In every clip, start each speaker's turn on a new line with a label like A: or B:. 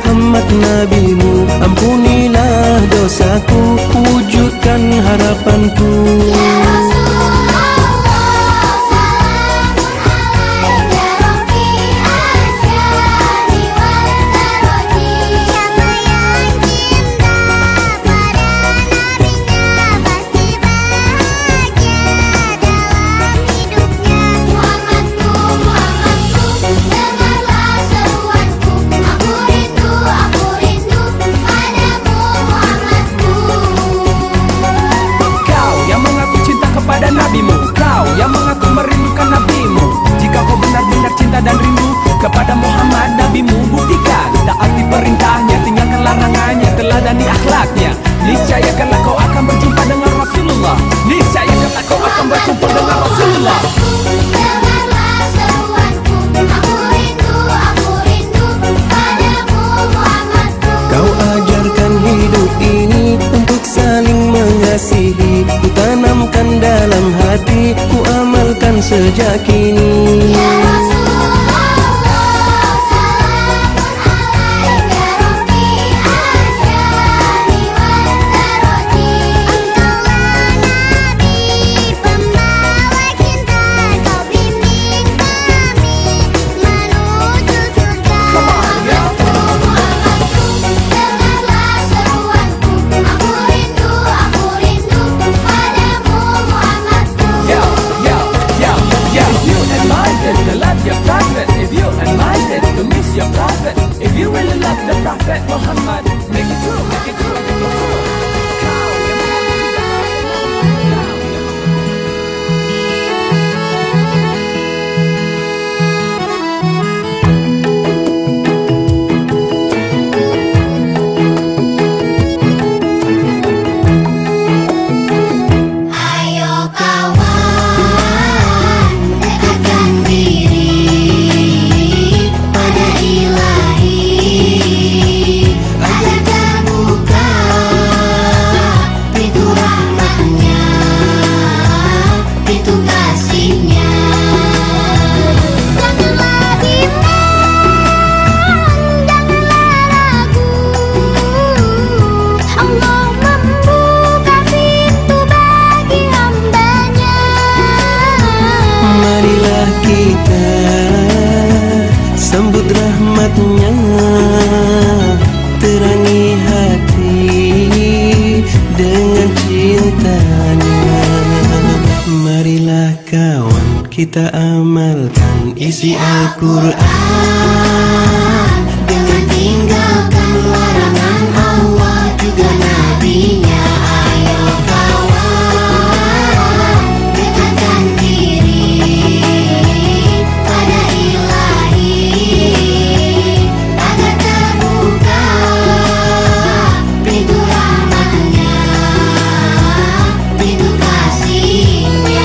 A: Muhammad nabimu, ampunilah dosaku, wujudkan harapanku.
B: Kau yang mengaku merindukan nabimu, jika kau benar-benar cinta dan rindu kepada Muhammad nabimu, buktikan taati perintahnya, tinggalkan larangannya, teladani akhlaknya. Niscaya kelak kau akan berjumpa dengan Rasulullah. Niscaya kelak kau akan berjumpa dengan Rasulullah.
C: Dengarlah seruanku, aku rindu padamu Muhammadku.
A: Kau ajarkan hidup ini untuk saling mengasihi, ku tanamkan dalam hati, ku amalkan sejak kini.
C: Ya Rasulullah, salamun alaika Rabbi asyani wal daroti. Engkaulah Nabi, pembawa cinta, kau bimbing kami menuju surga. Muhammadku, dengarlah seruanku, aku rindu padamu Muhammadku.
B: If you admire to love your prophet, if you admire to miss your prophet, if you really love the prophet Muhammad, make it true, make it true, make it true. Kau yang
C: Ayo kawan, dekatkan diri pada Ilahi, agar terbuka pintu rahmatnya, pintu kasihnya. Janganlah bimbang, janganlah ragu, Allah membuka pintu bagi hambanya.
A: Marilah kita sambut rahmatnya, terangi hati dengan cintanya. Marilah kawan, kita amalkan isi Al-Quran
C: Dengan tinggalkan larangan Allah juga Nabi-Nya. Ayo kawan, dekatkan diri pada Ilahi, agar terbuka pintu rahmatnya, pintu kasihnya.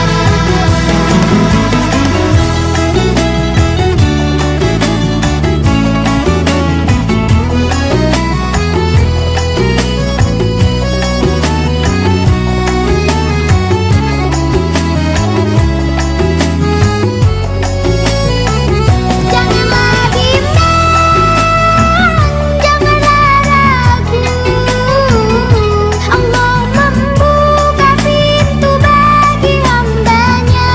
C: Janganlah bimbang, janganlah ragu, Allah membuka pintu bagi hambanya.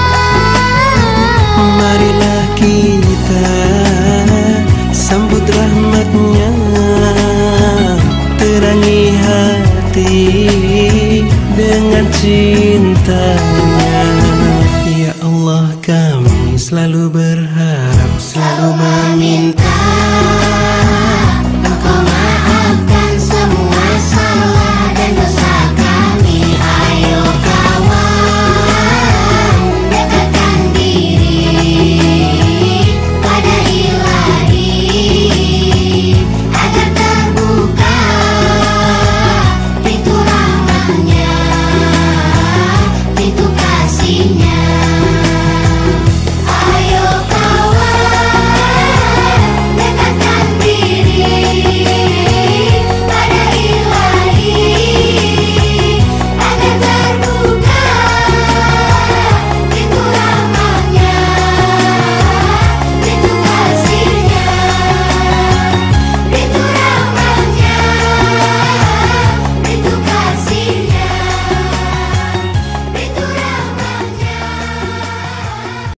A: Marilah kita sambut rahmatnya, terangi hati dengan cinta.